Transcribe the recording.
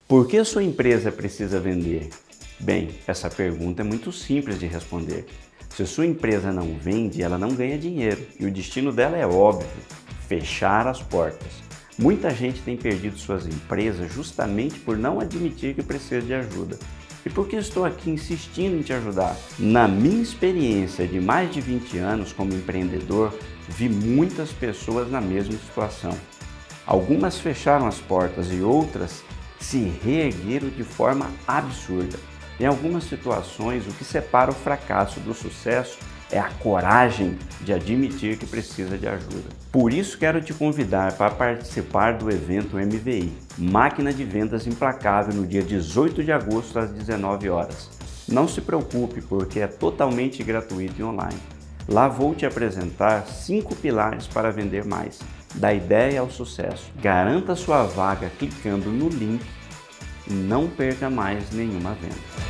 Por que a sua empresa precisa vender? Bem, essa pergunta é muito simples de responder. Se a sua empresa não vende, ela não ganha dinheiro e o destino dela é óbvio: fechar as portas. Muita gente tem perdido suas empresas justamente por não admitir que precisa de ajuda. E por que estou aqui insistindo em te ajudar? Na minha experiência de mais de 20 anos como empreendedor, vi muitas pessoas na mesma situação. Algumas fecharam as portas e outras se reergueram de forma absurda. Em algumas situações, o que separa o fracasso do sucesso é a coragem de admitir que precisa de ajuda. Por isso quero te convidar para participar do evento MVI, Máquina de Vendas Implacável, no dia 18 de agosto às 19 horas. Não se preocupe, porque é totalmente gratuito e online. Lá vou te apresentar 5 pilares para vender mais, da ideia ao sucesso. Garanta sua vaga clicando no link e não perca mais nenhuma venda.